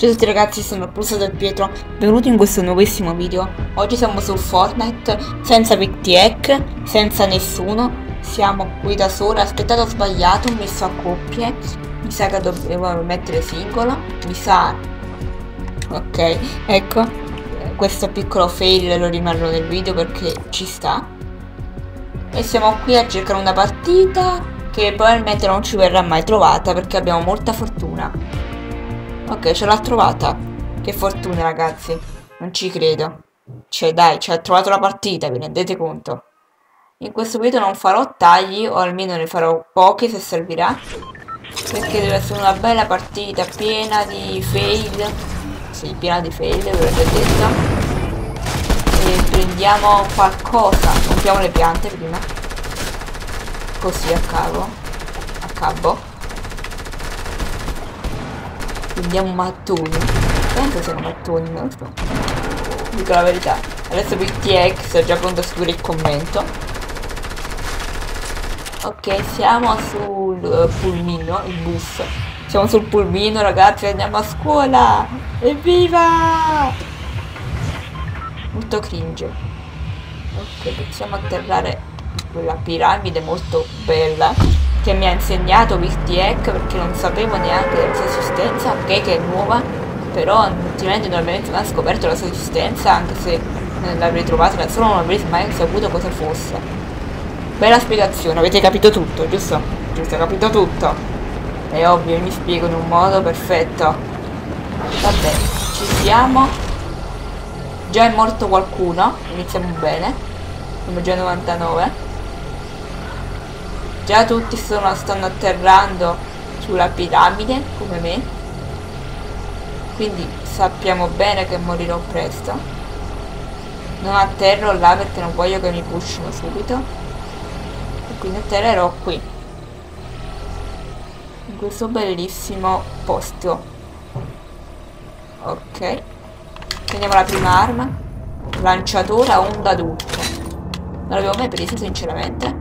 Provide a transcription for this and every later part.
Ciao a tutti ragazzi, sono il Pulso del Pietro, benvenuti in questo nuovissimo video. Oggi siamo su Fortnite, senza VTech, senza nessuno, siamo qui da sola. Aspettate, ho sbagliato, ho messo a coppie, mi sa che dovevo mettere singolo, mi sa... Ok, ecco, questo piccolo fail lo rimarrò nel video perché ci sta. E siamo qui a cercare una partita che probabilmente non ci verrà mai trovata perché abbiamo molta fortuna. Ok, ce l'ha trovata. Che fortuna ragazzi, non ci credo. Cioè dai, ci ha trovato la partita, vi rendete conto? In questo video non farò tagli, o almeno ne farò pochi se servirà, perché deve essere una bella partita piena di fail. Sì, piena di fail, ve l'ho già detto. E prendiamo qualcosa, compriamo le piante prima. Così a cavo. Prendiamo mattoni. Penso siano mattoni, non lo so. Dico la verità. Adesso VTX è già pronto a scrivere il commento. Ok, siamo sul pulmino, il bus. Siamo sul pulmino ragazzi, andiamo a scuola! Evviva! Molto cringe. Ok, possiamo atterrare quella piramide molto bella che mi ha insegnato VTech perché non sapevo neanche della sua esistenza. Ok, che è nuova, però ultimamente non avevo mai scoperto la sua esistenza, anche se l'avrei trovata da solo non avrei mai saputo cosa fosse. Bella spiegazione, avete capito tutto, giusto? Giusto, capito tutto. È ovvio, mi spiego in un modo perfetto. Vabbè, ci siamo. Già è morto qualcuno, iniziamo bene. Siamo già 99. Già tutti stanno atterrando sulla piramide, come me. Quindi sappiamo bene che morirò presto. Non atterro là perché non voglio che mi pushino subito. E quindi atterrerò qui. In questo bellissimo posto. Ok. Prendiamo la prima arma. Lanciatora onda d'urto. Non l'avevo mai presa sinceramente.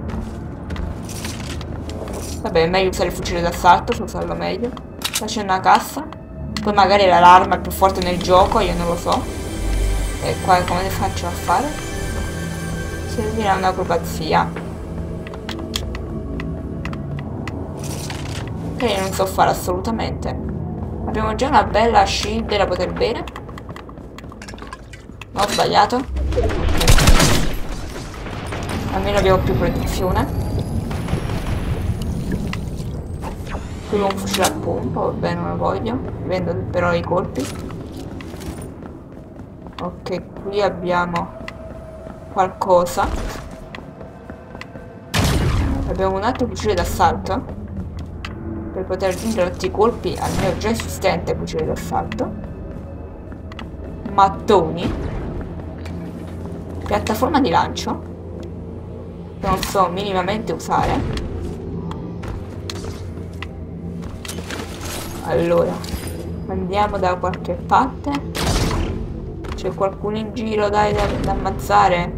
Vabbè, è meglio usare il fucile d'assalto, so usarlo meglio. Qua c'è una cassa. Poi magari è l'arma più forte nel gioco, io non lo so. E qua come ne faccio a fare? Servirà un'acrobazia. Che io non so fare assolutamente. Abbiamo già una bella shield da poter bere. No, ho sbagliato. Almeno abbiamo più protezione. Qui un fucile a pompa, vabbè non lo voglio, vendo però i colpi. Ok, qui abbiamo qualcosa. Abbiamo un altro fucile d'assalto per poter aggiungere altri colpi al mio già esistente fucile d'assalto. Mattoni. Piattaforma di lancio che non so minimamente usare. Allora, andiamo da qualche parte. C'è qualcuno in giro, dai, da ammazzare.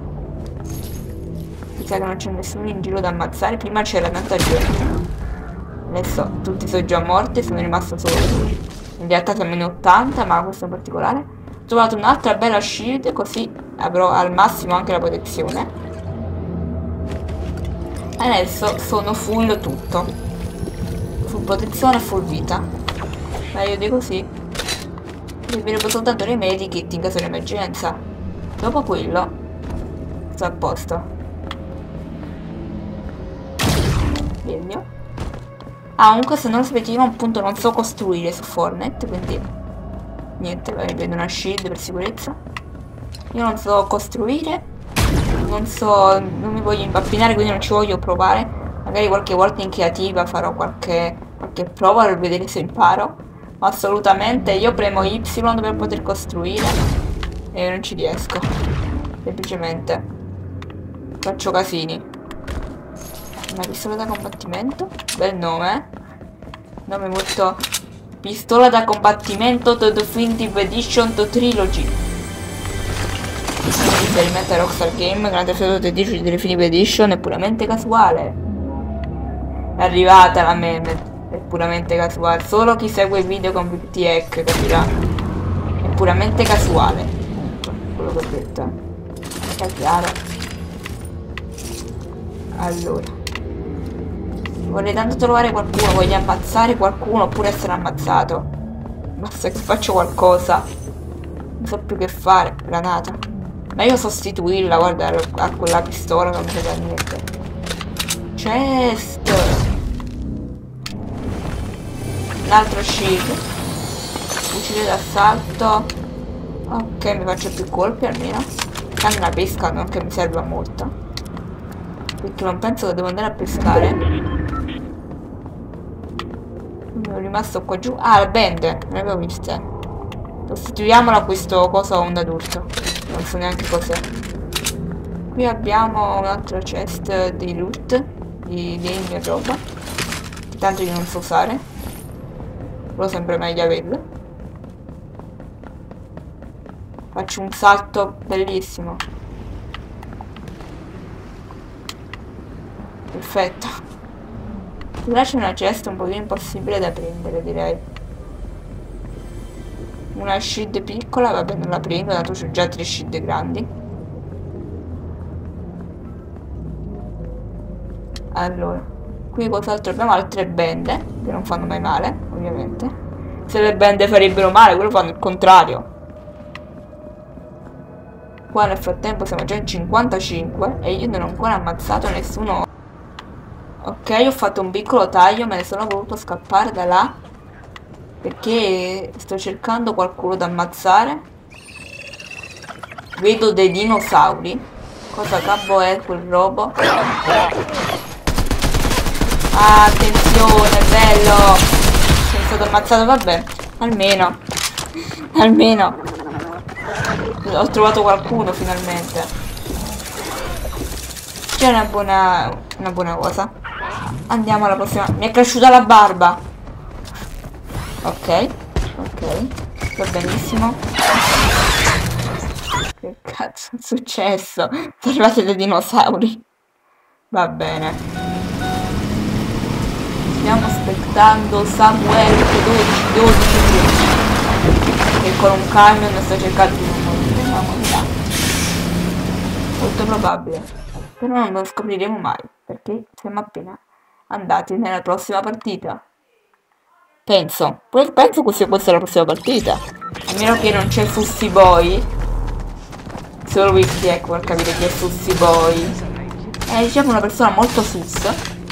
Mi sa che non c'è nessuno in giro da ammazzare. Prima c'era tanta gente. Adesso tutti sono già morti, sono rimasto solo lui. In realtà siamo in 80, ma questo in particolare. Ho trovato un'altra bella shield, così avrò al massimo anche la protezione. Adesso sono full tutto. Full protezione e full vita. Meglio di così. Servirebbe soltanto nei medikit in caso di emergenza. Dopo quello sto a posto. Legno. Ah, comunque se non lo sapete io appunto non so costruire su Fortnite, quindi niente, mi prendo una shield per sicurezza. Io non so costruire, non mi voglio impappinare, quindi non ci voglio provare. Magari qualche volta in creativa farò qualche prova per vedere se imparo. Ma assolutamente io premo Y per poter costruire e non ci riesco. Semplicemente faccio casini. Una pistola da combattimento. Bel nome, eh? Nome molto... Pistola da combattimento The Definitive Edition The Trilogy. Riferimento a Rockstar Game, Grande Theft Auto Definitive Edition è puramente casuale. È arrivata la meme. è puramente casuale. Solo chi segue i video con VTech capirà. È puramente casuale. Quello che ho detto. È chiaro. Allora. Vorrei tanto trovare qualcuno, voglio ammazzare qualcuno oppure essere ammazzato. Basta che faccio qualcosa. Non so più che fare. Granata. Meglio sostituirla, guarda, a quella pistola non mi frega niente. Chest. Un altro shield. Fucile d'assalto. Ok, mi faccio più colpi almeno. Canna pesca non che mi serve a molto. Perché non penso che devo andare a pescare. Sono rimasto qua giù. Ah, le bende, non le avevo viste. Sostituiamola a questo coso onda d'urto. Non so neanche cos'è. Qui abbiamo un altro chest di loot. Di legno e roba. Che tanto io non so usare. Però sembra meglio averlo. Faccio un salto bellissimo. Perfetto. Là c'è una cesta un pochino impossibile da prendere, direi. Una shield piccola, vabbè non la prendo, dato c'ho già 3 shield grandi. Allora, qui cos'altro abbiamo? Altre bende, che non fanno mai male, ovviamente. Se le bende farebbero male, quello fanno il contrario. Qua nel frattempo siamo già in 55 e io non ho ancora ammazzato nessuno. Ok, ho fatto un piccolo taglio, me ne sono voluto scappare da là perché sto cercando qualcuno da ammazzare. Vedo dei dinosauri. Cosa cavolo è quel robo? Ah, attenzione, bello! Sono stato ammazzato, vabbè. Almeno. Almeno. Ho trovato qualcuno finalmente. C'è una buona cosa. Andiamo alla prossima. Mi è cresciuta la barba. Ok. Ok. Va benissimo. Che cazzo è successo? Sono arrivati dei dinosauri. Va bene. Stiamo aspettando Samuel 12 che con un camion sta cercando di non morire. Ma morirà. Molto probabile. Però non lo scopriremo mai, perché siamo appena andati nella prossima partita. Penso che sia questa la prossima partita. A meno che non c'è Sussy Boy. Solo Wiki, ecco, per capire chi è Sussy Boy. È diciamo una persona molto sus.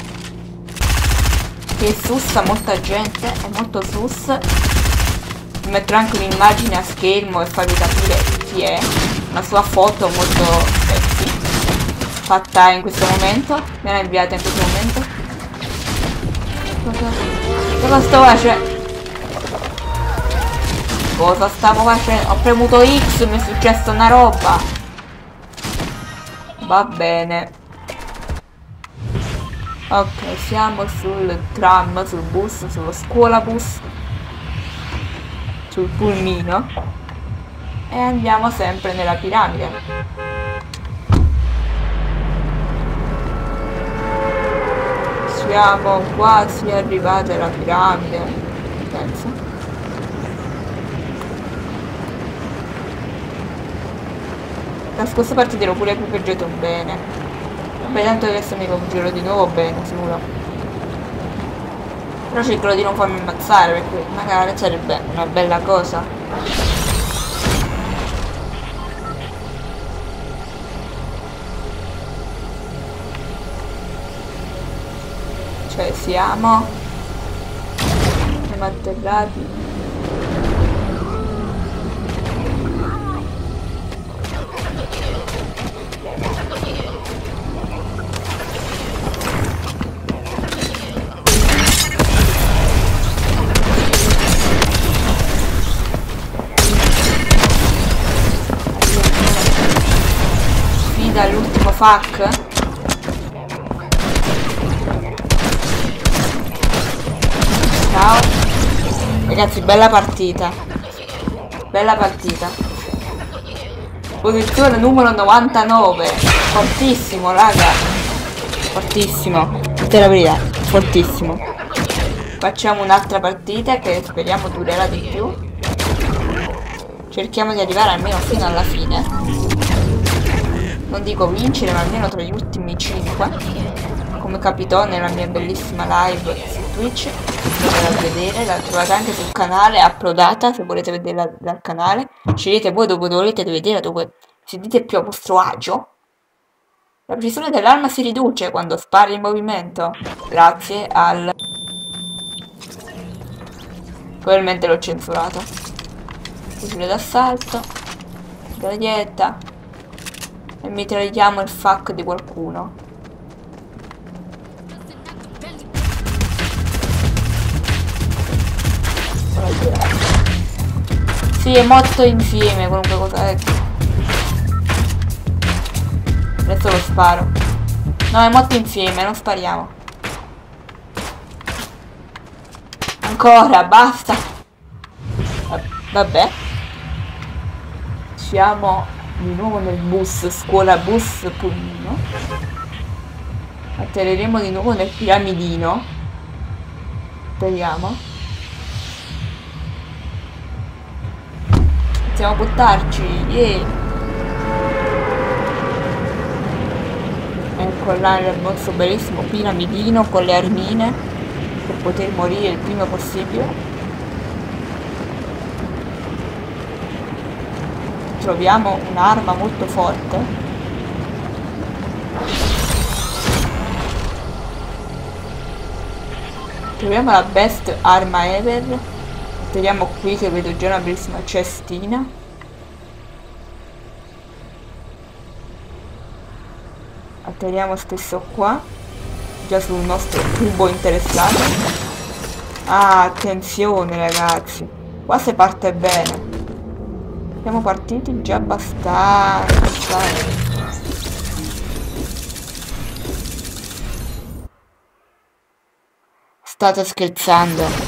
Che sussa molta gente, è molto sus. Vi metterò anche un'immagine a schermo e farvi capire chi è. Una sua foto molto sexy. Fatta in questo momento. Me l'ha inviata in questo momento. Cosa stavo facendo? Cosa stavo facendo? Ho premuto X, mi è successa una roba. Va bene. Ok, siamo sul tram, sul bus, sullo scuolabus. Sul pulmino. E andiamo sempre nella piramide. Siamo quasi arrivati alla piramide, penso. La scorsa partita ero pure equipaggiato bene. Vabbè, tanto adesso mi giro di nuovo bene, sicuro. Però cercherò di non farmi ammazzare perché magari sarebbe una bella cosa. Cioè siamo atterrati. Sfida all'ultimo FAC. Ciao. Ragazzi, bella partita. Bella partita. Posizione numero 99. Fortissimo, raga. Fortissimo. Dite la verità. Fortissimo. Facciamo un'altra partita che speriamo durerà di più. Cerchiamo di arrivare almeno fino alla fine. Non dico vincere, ma almeno tra gli ultimi 5. Come capitò nella mia bellissima live su Twitch. Andate a vedere, la trovate anche sul canale, uploadata, se volete vederla dal canale. Scegliete voi dove volete vedere, dove sentite più a vostro agio. La precisione dell'arma si riduce quando spari in movimento, grazie al... Probabilmente l'ho censurato. Fucile d'assalto, mitraglietta, e mitragliamo il fuck di qualcuno. Sì, è molto insieme, qualunque cosa è. Adesso lo sparo. No, è molto insieme, non spariamo. Ancora, basta. Vabbè. Siamo di nuovo nel bus, scuola bus pulmino. Atterreremo di nuovo nel piramidino. Speriamo. Iniziamo a buttarci, yeah. Ecco là il nostro bellissimo piramidino con le armine per poter morire il prima possibile. Troviamo un'arma molto forte. Troviamo la best arma ever. Tiriamo qui che vedo già una bellissima cestina. Atterriamo stesso qua, già sul nostro tubo interessato. Ah, attenzione ragazzi, qua si parte bene. Siamo partiti già abbastanza. State scherzando?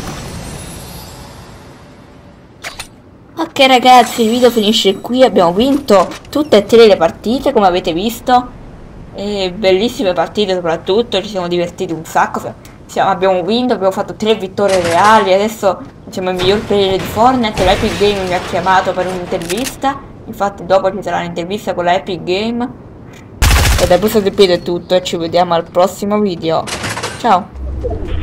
Ok ragazzi, il video finisce qui, abbiamo vinto tutte e tre le partite come avete visto. E bellissime partite soprattutto, ci siamo divertiti un sacco. Abbiamo vinto, abbiamo fatto 3 vittorie reali, adesso siamo il miglior player di Fortnite. L'Epic Game mi ha chiamato per un'intervista, infatti dopo ci sarà un'intervista con la Epic Game. E da questo video è tutto e ci vediamo al prossimo video. Ciao!